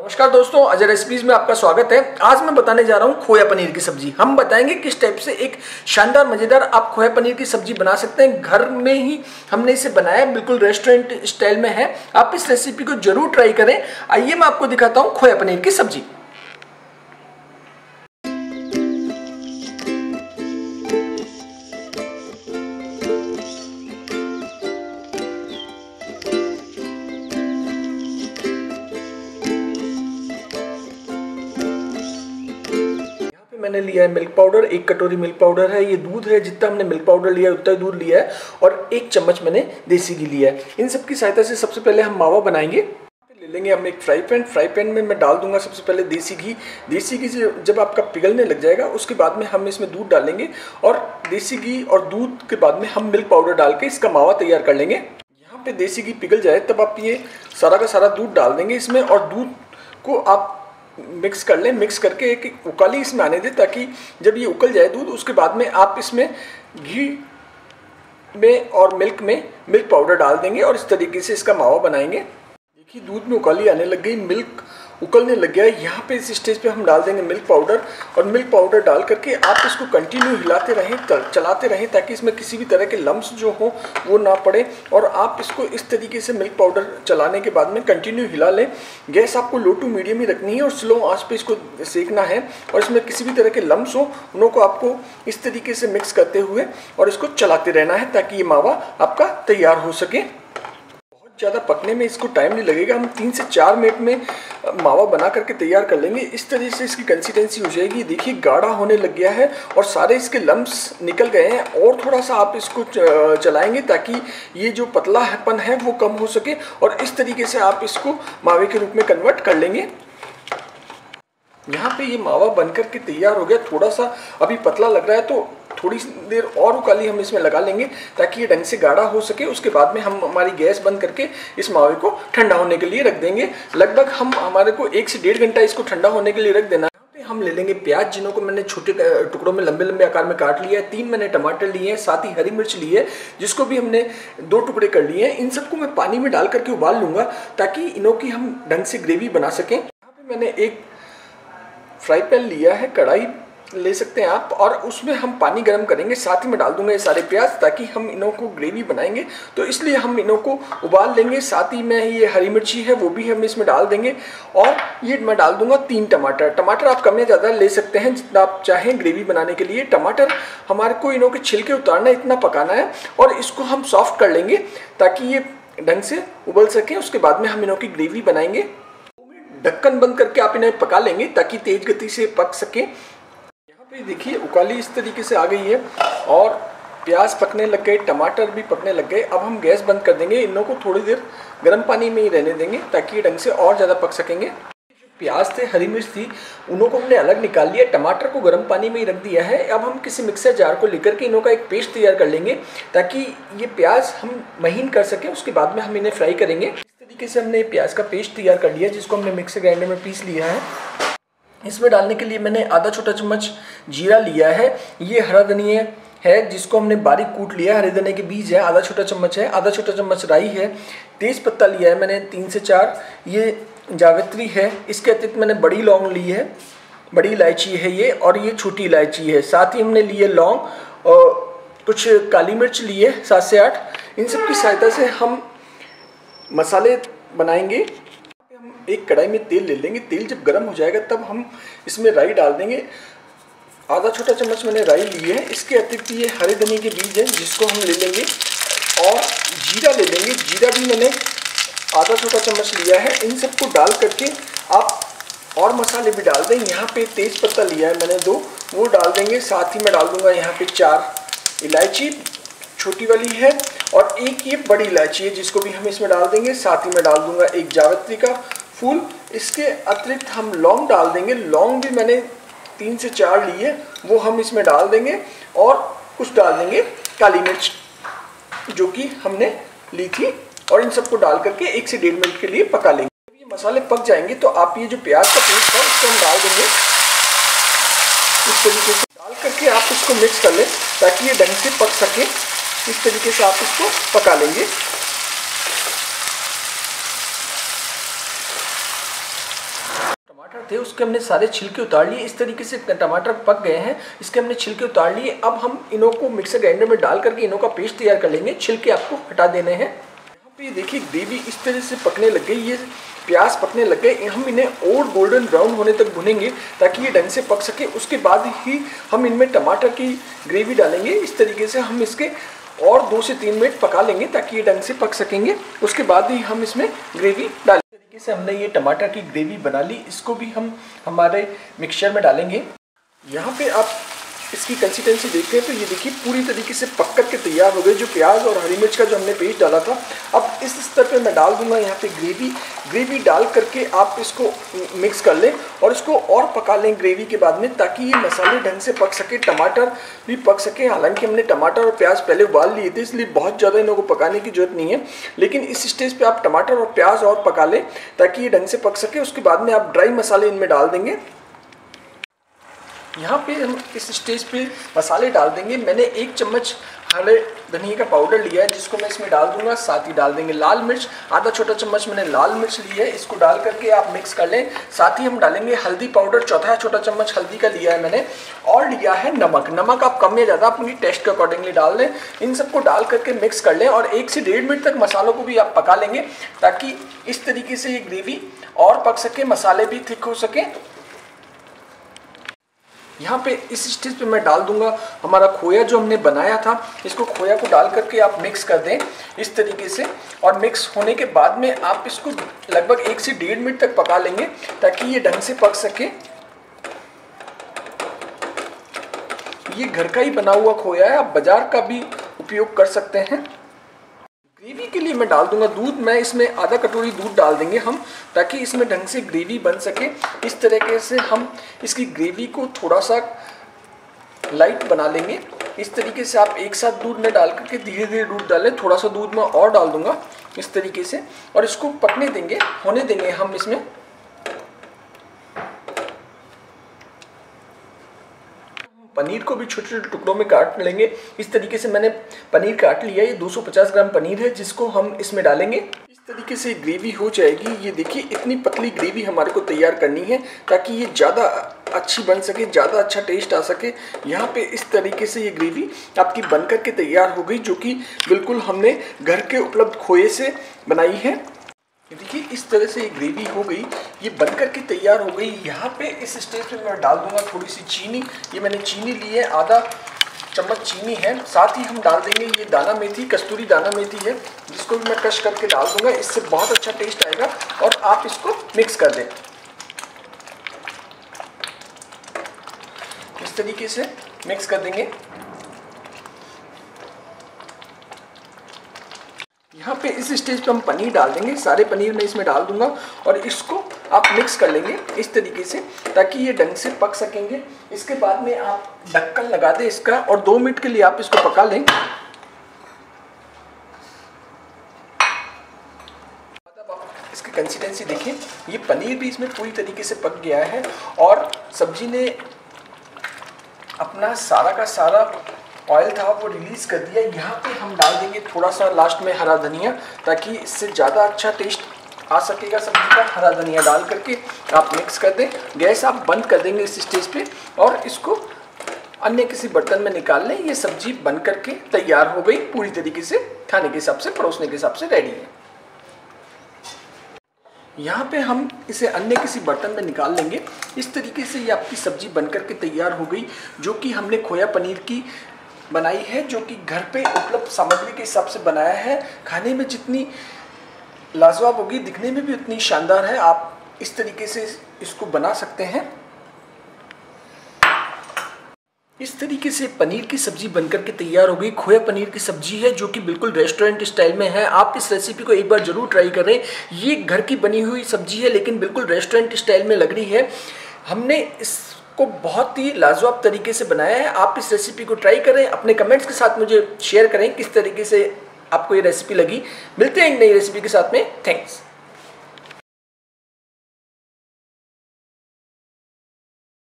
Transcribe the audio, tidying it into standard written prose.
नमस्कार दोस्तों, अजय रेसिपीज में आपका स्वागत है। आज मैं बताने जा रहा हूँ खोया पनीर की सब्जी। हम बताएंगे किस टाइप से एक शानदार मजेदार आप खोया पनीर की सब्जी बना सकते हैं। घर में ही हमने इसे बनाया, बिल्कुल रेस्टोरेंट स्टाइल में है। आप इस रेसिपी को जरूर ट्राई करें। आइए मैं आपको दिखाता हूँ खोया पनीर की सब्जी। मैंने लिया है मिल्क पाउडर, 1 कटोरी मिल्क पाउडर है। ये दूध है, जितना हमने मिल्क पाउडर लिया है उतना ही दूध लिया है। और 1 चम्मच मैंने देसी घी लिया है। इन सब की सहायता से सबसे पहले हम मावा बनाएंगे। ले लेंगे हम एक फ्राई पैन में मैं डाल दूंगा सबसे पहले देसी घी। देसी घी जब आपका पिघलने लग जाएगा उसके बाद में हम इसमें दूध डालेंगे और देसी घी और दूध के बाद में हम मिल्क पाउडर डाल के इसका मावा तैयार कर लेंगे। यहाँ पे देसी घी पिघल जाए तब आप ये सारा का सारा दूध डाल देंगे इसमें और दूध को आप मिक्स कर लें। मिक्स करके एक उकाली इसमें आने दें ताकि जब ये उकल जाए दूध उसके बाद में आप इसमें घी में और मिल्क में मिल्क पाउडर डाल देंगे और इस तरीके से इसका मावा बनाएंगे। देखिए दूध में उकाली आने लग गई, मिल्क उकलने लग गया है। यहाँ पे इस स्टेज पे हम डाल देंगे मिल्क पाउडर और मिल्क पाउडर डाल करके आप इसको कंटिन्यू हिलाते रहें, चलाते रहें ताकि इसमें किसी भी तरह के लम्स जो हो वो ना पड़े। और आप इसको इस तरीके से मिल्क पाउडर चलाने के बाद में कंटिन्यू हिला लें। गैस आपको लो टू मीडियम ही रखनी है और स्लो आंच पे इसको सेकना है। और इसमें किसी भी तरह के लम्स हो उनको को आपको इस तरीके से मिक्स करते हुए और इसको चलाते रहना है ताकि ये मावा आपका तैयार हो सके। ज़्यादा पकने में इसको टाइम नहीं लगेगा। हम 3 से 4 मिनट में मावा बना करके तैयार कर लेंगे। इस तरह से इसकी कंसिस्टेंसी हो जाएगी। देखिए गाढ़ा होने लग गया है और सारे इसके लम्स निकल गए हैं। और थोड़ा सा आप इसको चलाएंगे ताकि ये जो पतलापन है वो कम हो सके और इस तरीके से आप इसको मावे के रूप में कन्वर्ट कर लेंगे। यहाँ पे ये मावा बनकर के तैयार हो गया। थोड़ा सा अभी पतला लग रहा है तो थोड़ी देर और उकाली हम इसमें लगा लेंगे ताकि ये ढंग से गाढ़ा हो सके। उसके बाद में हम हमारी गैस बंद करके इस मावे को ठंडा होने के लिए रख देंगे। लगभग हमारे को 1 से 1.5 घंटा इसको ठंडा होने के लिए रख देना। यहाँ पे हम ले लेंगे प्याज, जिन्हों को मैंने छोटे टुकड़ों में लंबे लंबे आकार में काट लिया है। 3 मैंने टमाटर लिए हैं, साथ ही हरी मिर्च ली है जिसको भी हमने 2 टुकड़े कर लिए हैं। इन सबको मैं पानी में डाल करके उबाल लूँगा ताकि इनों की हम ढंग से ग्रेवी बना सकें। यहाँ पे मैंने एक फ्राई पैन लिया है, कढ़ाई ले सकते हैं आप, और उसमें हम पानी गर्म करेंगे। साथ ही में डाल दूंगा ये सारे प्याज ताकि हम इनों को ग्रेवी बनाएंगे तो इसलिए हम इनों को उबाल लेंगे। साथ ही में ये हरी मिर्ची है वो भी हम इसमें डाल देंगे और ये मैं डाल दूंगा 3 टमाटर। टमाटर आप कम या ज़्यादा ले सकते हैं जितना आप चाहें ग्रेवी बनाने के लिए। टमाटर हमारे को इनों के छिलके उतारना, इतना पकाना है और इसको हम सॉफ्ट कर लेंगे ताकि ये ढंग से उबल सकें। उसके बाद में हम इनों की ग्रेवी बनाएंगे। ढक्कन बंद करके आप इन्हें पका लेंगे ताकि तेज गति से पक सके। यहाँ पे देखिए उकाली इस तरीके से आ गई है और प्याज पकने लग गए, टमाटर भी पकने लग गए। अब हम गैस बंद कर देंगे। इनों को थोड़ी देर गर्म पानी में ही रहने देंगे ताकि ये ढंग से और ज़्यादा पक सकेंगे। जो प्याज थे, हरी मिर्च थी, उन्हों को हमने अलग निकाल लिया। टमाटर को गर्म पानी में ही रख दिया है। अब हम किसी मिक्सर जार को लेकर के इनों का एक पेस्ट तैयार कर लेंगे ताकि ये प्याज हम महीन कर सकें। उसके बाद में हम इन्हें फ्राई करेंगे। तरीके से हमने प्याज का पेस्ट तैयार कर लिया जिसको हमने मिक्सर ग्राइंडर में पीस लिया है। इसमें डालने के लिए मैंने आधा छोटा चम्मच जीरा लिया है। ये हरा धनिया है जिसको हमने बारीक कूट लिया है। हरे धनिया के बीज है, आधा छोटा चम्मच है। आधा छोटा चम्मच राई है। तेज पत्ता लिया है मैंने 3 से 4। ये जावित्री है। इसके अतिरिक्त मैंने बड़ी लौंग ली है, बड़ी इलायची है ये, और ये छोटी इलायची है। साथ ही हमने लिए लौंग और कुछ काली मिर्च ली है 7 से 8। इन सब की सहायता से हम मसाले बनाएंगे। हम एक कढ़ाई में तेल ले लेंगे। तेल जब गर्म हो जाएगा तब हम इसमें राई डाल देंगे। आधा छोटा चम्मच मैंने राई ली है। इसके अतिरिक्त ये हरे धनिया के बीज हैं जिसको हम ले लेंगे और जीरा ले लेंगे। जीरा भी मैंने आधा छोटा चम्मच लिया है। इन सबको डाल करके आप और मसाले भी डाल दें। यहाँ पे तेज पत्ता लिया है मैंने 2, वो डाल देंगे। साथ ही मैं डाल दूँगा यहाँ पे 4 इलायची छोटी वाली है और एक ये बड़ी इलायची है जिसको भी हम इसमें डाल देंगे। साथ ही मैं डाल दूंगा एक जावित्री का फूल। इसके अतिरिक्त हम लौंग डाल देंगे। लौंग भी मैंने 3 से 4 ली है, वो हम इसमें डाल देंगे और कुछ डाल देंगे काली मिर्च जो कि हमने ली थी और इन सबको डाल करके 1 से 1.5 मिनट के लिए पका लेंगे। जब ये मसाले पक जाएंगे तो आप ये जो प्याज का पेस्ट है उसको हम डाल देंगे। इस तरीके से डाल करके आप इसको मिक्स कर लें ताकि ये ढंग से पक सके। इस तरीके से आप इसको पका लेंगे। टमाटर थे उसके हमने सारे छिलके उतार लिए। इस तरीके से टमाटर पक गए हैं, इसके हमने छिलके उतार लिए। अब हम इनों को मिक्सर ग्राइंडर में डाल करके इनों का पेस्ट तैयार कर लेंगे। छिलके आपको हटा देने हैं। यहाँ पे देखिए ग्रेवी इस तरह से पकने लग गई, ये प्याज पकने लग गए। हम इन्हें और गोल्डन ब्राउन होने तक भुनेंगे ताकि ये ढंग से पक सके। उसके बाद ही हम इनमें टमाटर की ग्रेवी डालेंगे। इस तरीके से हम इसके और 2 से 3 मिनट पका लेंगे ताकि ये ढंग से पक सकेंगे। उसके बाद ही हम इसमें ग्रेवी डालेंगे। इस तरीके से हमने ये टमाटर की ग्रेवी बना ली। इसको भी हम हमारे मिक्सचर में डालेंगे। यहाँ पे आप इसकी कंसिस्टेंसी देखते हैं तो ये देखिए पूरी तरीके से पक कर के तैयार हो गई। जो प्याज और हरी मिर्च का जो हमने पेस्ट डाला था, अब इस स्तर पे मैं डाल दूंगा यहाँ पे ग्रेवी डाल करके आप इसको मिक्स कर लें और इसको और पका लें ग्रेवी के बाद में, ताकि ये मसाले ढंग से पक सके, टमाटर भी पक सके। हालांकि हमने टमाटर और प्याज पहले उबाल लिए थे, इसलिए बहुत ज़्यादा इन्हों को पकाने की जरूरत नहीं है। लेकिन इस स्टेज पर आप टमाटर और प्याज और पका लें ताकि ये ढंग से पक सके। उसके बाद में आप ड्राई मसाले इनमें डाल देंगे। यहाँ पे हम इस स्टेज पे मसाले डाल देंगे। मैंने 1 चम्मच हरे धनिया का पाउडर लिया है जिसको मैं इसमें डाल दूंगा। साथ ही डाल देंगे लाल मिर्च, आधा छोटा चम्मच मैंने लाल मिर्च ली है, इसको डाल करके आप मिक्स कर लें। साथ ही हम डालेंगे हल्दी पाउडर, चौथा छोटा चम्मच हल्दी का लिया है मैंने, और लिया है नमक। नमक आप कम या ज़्यादा अपनी टेस्ट के अकॉर्डिंगली डाल लें। इन सबको डाल करके मिक्स कर लें और 1 से 1.5 मिनट तक मसालों को भी आप पका लेंगे ताकि इस तरीके से ये ग्रेवी और पक सके, मसाले भी थिक हो सके। यहाँ पे इस स्टेज पे मैं डाल दूंगा हमारा खोया जो हमने बनाया था। इसको खोया को डाल करके आप मिक्स कर दें इस तरीके से, और मिक्स होने के बाद में आप इसको लगभग 1 से 1.5 मिनट तक पका लेंगे ताकि ये ढंग से पक सके। ये घर का ही बना हुआ खोया है, आप बाजार का भी उपयोग कर सकते हैं। ग्रेवी के लिए मैं डाल दूंगा दूध। मैं इसमें आधा कटोरी दूध डाल देंगे हम, ताकि इसमें ढंग से ग्रेवी बन सके। इस तरीके से हम इसकी ग्रेवी को थोड़ा सा लाइट बना लेंगे। इस तरीके से आप एक साथ दूध में डाल करके धीरे धीरे दूध डालें। थोड़ा सा दूध मैं और डाल दूंगा इस तरीके से, और इसको पकने देंगे, होने देंगे हम इसमें। पनीर को भी छोटे छोटे टुकड़ों में काट लेंगे। इस तरीके से मैंने पनीर काट लिया। ये 250 ग्राम पनीर है जिसको हम इसमें डालेंगे। इस तरीके से ग्रेवी हो जाएगी। ये देखिए इतनी पतली ग्रेवी हमारे को तैयार करनी है ताकि ये ज़्यादा अच्छी बन सके, ज़्यादा अच्छा टेस्ट आ सके। यहाँ पे इस तरीके से ये ग्रेवी आपकी बनकर के तैयार हो गई, जो कि बिल्कुल हमने घर के उपलब्ध खोए से बनाई है। देखिए इस तरह से ये ग्रेवी हो गई, ये बनकर के तैयार हो गई। यहाँ पे इस स्टेज पे मैं डाल दूंगा थोड़ी सी चीनी। ये मैंने चीनी ली है, आधा चम्मच चीनी है। साथ ही हम डाल देंगे ये दाना मेथी, कस्तूरी दाना मेथी है, जिसको भी मैं क्रश करके डाल दूंगा। इससे बहुत अच्छा टेस्ट आएगा। और आप इसको मिक्स कर दें इस तरीके से मिक्स कर देंगे। यहाँ पे इस स्टेज पे हम पनीर डाल देंगे। सारे पनीर मैं इसमें डाल दूंगा और इसको आप मिक्स कर लेंगे इस तरीके से, ताकि ये ढंग से पक सकेंगे। इसके बाद में आप ढक्कन लगा दें इसका, और 2 मिनट के लिए आप इसको पका लें। इसकी कंसिस्टेंसी देखें, ये पनीर भी इसमें पूरी तरीके से पक गया है और सब्जी ने अपना सारा का सारा ऑयल था वो रिलीज़ कर दिया। यहाँ पे हम डाल देंगे थोड़ा सा लास्ट में हरा धनिया, ताकि इससे ज़्यादा अच्छा टेस्ट आ सकेगा सब्जी का। हरा धनिया डाल करके आप मिक्स कर दें। गैस आप बंद कर देंगे इस स्टेज पे, और इसको अन्य किसी बर्तन में निकाल लें। ये सब्जी बन करके तैयार हो गई, पूरी तरीके से खाने के हिसाब से, परोसने के हिसाब से रेडी है। यहाँ पे हम इसे अन्य किसी बर्तन में निकाल लेंगे। इस तरीके से ये आपकी सब्जी बनकर के तैयार हो गई, जो कि हमने खोया पनीर की बनाई है, जो कि घर पे उपलब्ध सामग्री के हिसाब से बनाया है। खाने में जितनी लाजवाब होगी, दिखने में भी उतनी शानदार है। आप इस तरीके से इसको बना सकते हैं। इस तरीके से पनीर की सब्जी बनकर के तैयार हो गई। खोया पनीर की सब्जी है, जो कि बिल्कुल रेस्टोरेंट स्टाइल में है। आप इस रेसिपी को एक बार जरूर ट्राई करें। ये घर की बनी हुई सब्जी है, लेकिन बिल्कुल रेस्टोरेंट स्टाइल में लग रही है। हमने इसको बहुत ही लाजवाब तरीके से बनाया है। आप इस रेसिपी को ट्राई करें, अपने कमेंट्स के साथ मुझे शेयर करें किस तरीके से आपको ये रेसिपी लगी। मिलते हैं एक नई रेसिपी के साथ में। थैंक्स।